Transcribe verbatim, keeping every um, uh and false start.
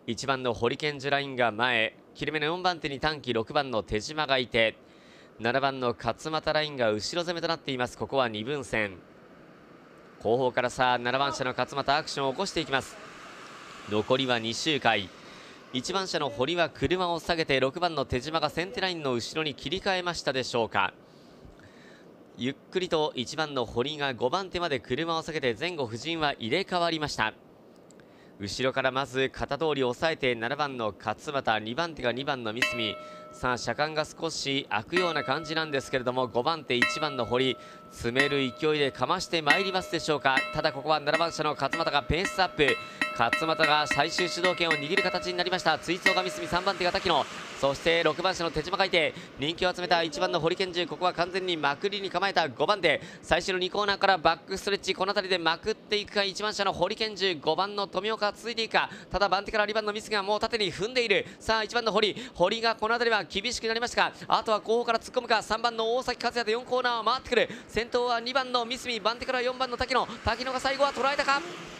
いちばんのホリケンジュラインが前、切れ目のよんばん手に短期ろくばんの手島がいて、ななばんの勝俣ラインが後ろ攻めとなっています。ここはにぶん線。後方からさあななばん車の勝俣アクションを起こしていきます。残りはに周回。いちばん車の堀は車を下げてろくばんの手島が先手ラインの後ろに切り替えましたでしょうか。ゆっくりといちばんの堀がごばん手まで車を下げて前後夫人は入れ替わりました。後ろからまず型通り抑えてななばんの勝俣、にばん手がにばんの三角。さあ車間が少し開くような感じなんですけれども、ごばん手いちばんの堀詰める勢いでかましてまいりますでしょうか。ただここはななばん車の勝俣がペースアップ、勝俣が最終主導権を握る形になりました。追走が三角、さんばん手が滝野、そしてろくばん車の手島がいて人気を集めたいちばんの堀健二、ここは完全にまくりに構えたごばん手、最初のにコーナーからバックストレッチ、この辺りでまくっていくかいちばん車の堀健二、ごばんの富岡続いていくか。ただ番手からにばんの三角がもう縦に踏んでいる。さあいちばんの堀堀がこの辺りは厳しくなりましたが、あとは後方から突っ込むか。さんばんの大崎和也でよんコーナーを回ってくる。先頭はにばんの三角、番手からよんばんの滝野、滝野が最後は捉えたか。